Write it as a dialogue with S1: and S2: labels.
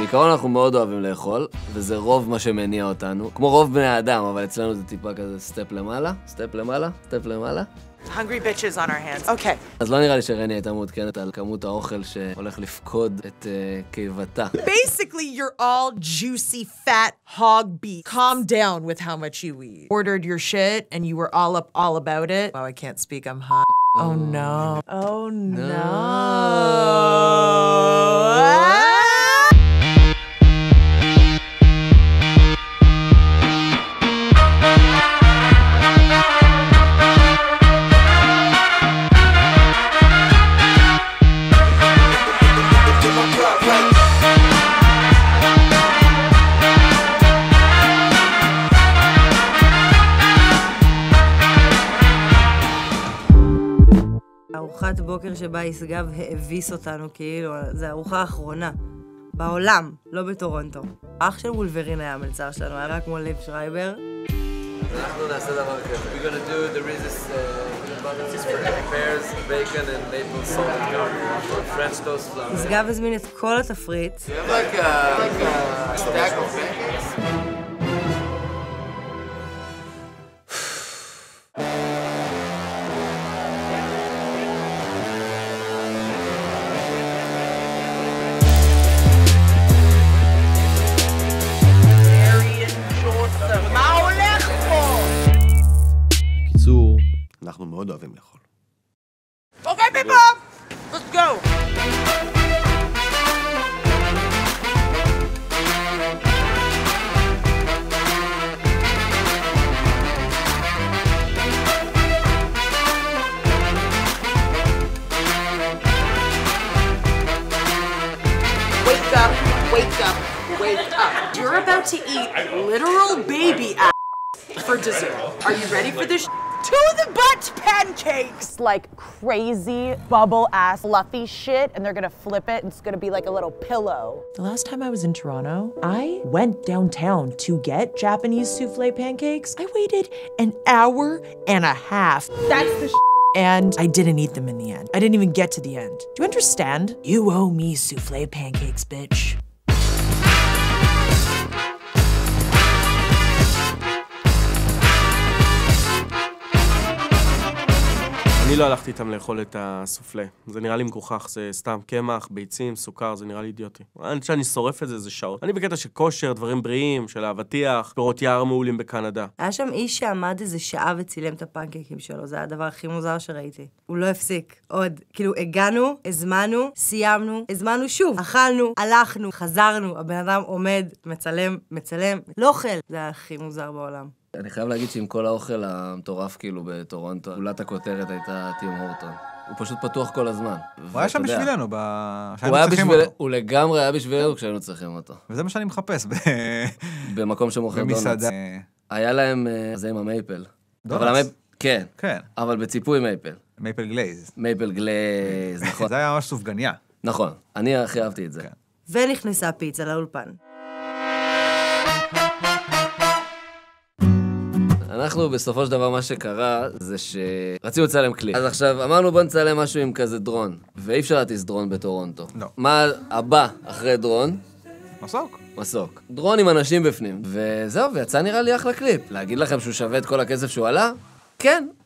S1: בעיקרון אנחנו מאוד אוהבים לאכול, וזה רוב מה שמניע אותנו. כמו רוב בני האדם, אבל אצלנו זה טיפה כזה סטפ למעלה, סטפ למעלה, סטפ למעלה.
S2: Hungry bitches on our hands. Okay.
S1: אז לא נראה לי שרני הייתה מעודכנת על כמות האוכל שהולך לפקוד את קיבתה.
S2: Basically, you're all juicy, fat hog beef. Calm down with how much you eat. Ordered your shit and you were all about it. Oh, I can't speak. I'm hot. Oh no. Oh no.
S3: ארוחת בוקר שבה ישגב האביס אותנו, כאילו, זה הארוחה האחרונה. בעולם, לא בטורונטו. אח של וולברין היה המלצר שלנו, היה רק כמו ליב שרייבר.
S1: אנחנו נעשה דבר כזה. We're gonna do the Reese's pears, bacon and maple salted caramel. French toast flour.
S3: ישגב הזמין את כל התפריט.
S1: You have like a stack of pancakes?
S4: אנחנו מאוד אוהבים לאכול.
S2: Okay, people! Let's go! Wake up, wake up, wake up. You're about to eat literal baby ass for dessert. Are you ready for this? To the butt pancakes!
S5: Like crazy bubble-ass fluffy shit, and they're gonna flip it, and it's gonna be like a little pillow.
S6: The last time I was in Toronto, I went downtown to get Japanese souffle pancakes. I waited an hour and a half.
S5: That's the
S6: And I didn't eat them in the end. I didn't even get to the end. Do you understand? You owe me souffle pancakes, bitch.
S7: אני לא הלכתי איתם לאכול את הסופלה. זה נראה לי מגוחך, זה סתם קמח, ביצים, סוכר, זה נראה לי אידיוטי. שאני שורף את זה, זה שעות. אני בקטע של כושר, דברים בריאים, של אבטיח, פירות יער מעולים בקנדה.
S3: היה שם איש שעמד איזה שעה וצילם את הפנקייקים שלו, זה היה הדבר הכי מוזר שראיתי. הוא לא הפסיק. עוד, כאילו, הגענו, הזמנו, סיימנו, הזמנו שוב, אכלנו, הלכנו, חזרנו, הבן אדם עומד, מצלם, לא אוכל. זה היה הכי מוזר בעולם.
S1: אני חייב להגיד שעם כל האוכל המטורף כאילו בטורונטו, גולת הכותרת הייתה טים הורטון. הוא פשוט פתוח כל הזמן.
S8: הוא היה שם בשבילנו, כשהיינו צריכים אותו.
S1: הוא לגמרי היה בשבילנו כשהיינו צריכים אותו.
S8: וזה מה שאני מחפש.
S1: במקום שמוכר דונלדס. היה להם זה עם המייפל.
S8: דונלדס?
S1: כן. אבל בציפוי מייפל.
S8: מייפל גלייז.
S1: מייפל גלייז, נכון.
S8: זה היה ממש סופגניה.
S1: נכון, אני הכי אהבתי את זה.
S3: ונכנסה פיצה לאולפן.
S1: אנחנו בסופו של דבר מה שקרה זה שרצינו לצלם קליפ. אז עכשיו אמרנו בוא נצלם משהו עם כזה דרון, ואי אפשר להטיס דרון בטורונטו.
S8: לא.
S1: מה הבא אחרי דרון?
S8: מסוק.
S1: מסוק. דרון עם אנשים בפנים. וזהו, ויצא נראה לי אחלה קליפ. להגיד לכם שהוא שווה את כל הכסף שהוא עלה? כן,